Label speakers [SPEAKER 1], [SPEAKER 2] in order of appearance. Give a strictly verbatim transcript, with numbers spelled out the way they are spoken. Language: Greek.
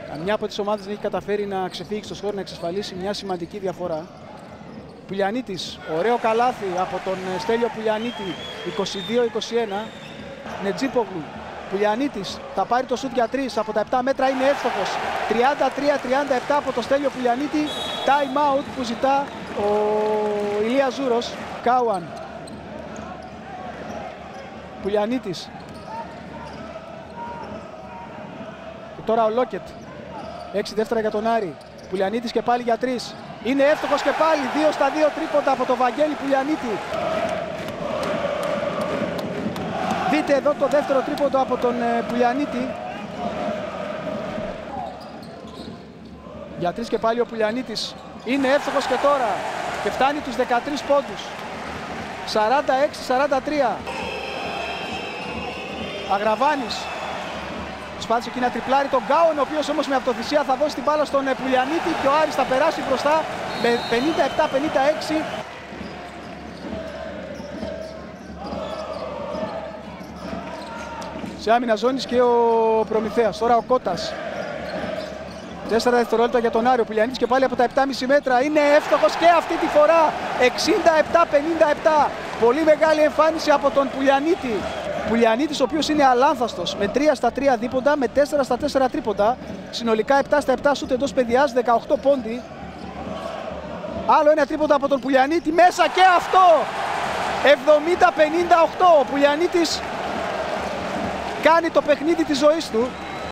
[SPEAKER 1] Μια από τις ομάδες δεν έχει καταφέρει να ξεφύγει στο σκορ, να εξασφαλίσει μια σημαντική διαφορά. Πουλιανίτης, ωραίο καλάθι από τον Στέλιο Πουλιανίτη, είκοσι δύο είκοσι ένα. Νετζίπογλου, Πουλιανίτης θα πάρει το σουτ για τρεις από τα επτά μέτρα, είναι εύστοχος. τριάντα τρία τριάντα επτά από το Στέλιο Πουλιανίτη. Time out που ζητά ο Ηλίας Ζούρος. Κάουαν. Πουλιανίτης. Και τώρα ο Λόκετ. έξι δεύτερα για τον Άρη. Πουλιανίτης και πάλι για τρεις. Είναι εύστοχος και πάλι. δύο στα δύο τρίποντα από τον Βαγγέλη Πουλιανίτη. Δείτε εδώ το δεύτερο τρίποντο από τον ε, Πουλιανίτη. Για τρεις και πάλι ο Πουλιανίτης. Είναι εύστοχος και τώρα. Και φτάνει τους δεκατρείς πόντους. σαράντα έξι σαράντα τρία. Αγραβάνης. Σπάθησε εκεί να τριπλάρει τον Γκάουεν, ο οποίος όμως με αυτοθυσία θα δώσει την μπάλα στον ε, Πουλιανίτη και ο Άρης θα περάσει μπροστά με πενήντα επτά πενήντα έξι. Σε άμυνα ζώνης και ο Προμηθέας. Τώρα ο Κώτας. τέσσερα δευτερόλεπτα για τον Άρη. Ο Πουλιανίτης και πάλι από τα επτά κόμμα πέντε μέτρα. Είναι εύστοχος και αυτή τη φορά. εξήντα επτά πενήντα επτά. Πολύ μεγάλη εμφάνιση από τον Πουλιανίτη. Πουλιανίτης ο οποίος είναι αλάνθαστος με τρία στα τρία δίποντα, με τέσσερα στα τέσσερα τρίποντα. Συνολικά επτά στα επτά σούτ εντός παιδιάς, δεκαοκτώ πόντι. Άλλο ένα τρίποντα από τον Πουλιανίτη. Μέσα και αυτό. εβδομήντα πενήντα οκτώ. Ο Πουλιανίτης κάνει το παιχνίδι της ζωής του.